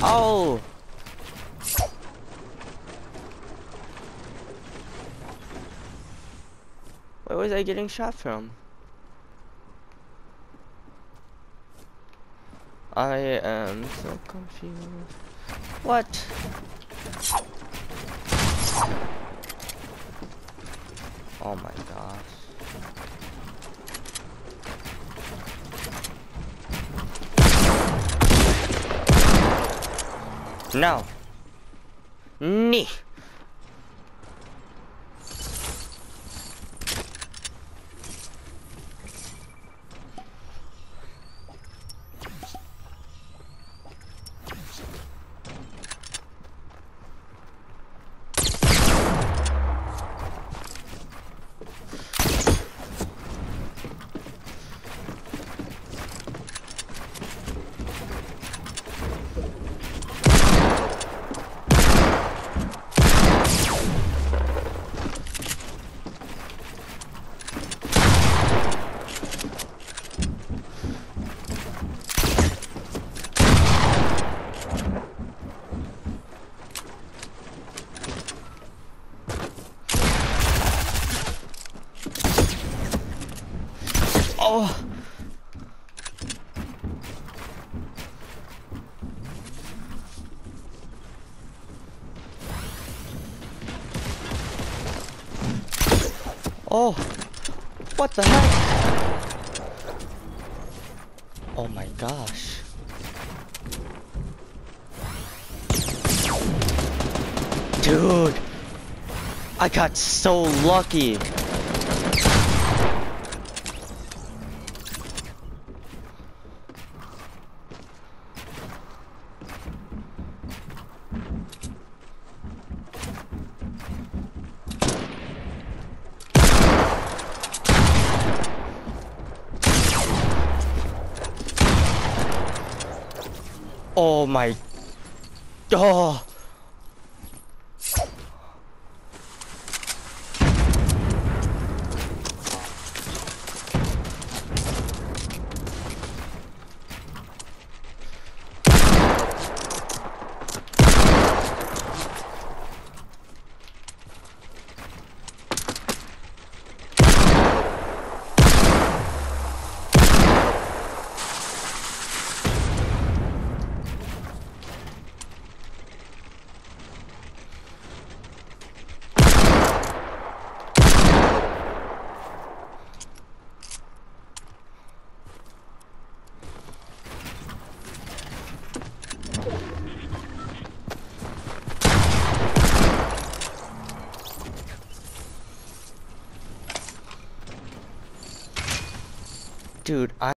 Oh! Where was I getting shot from? I am so confused. What? Oh my gosh. No. Nee. Oh. Oh. What the heck? Oh my gosh. Dude. I got so lucky. Oh my. Oh. Dude,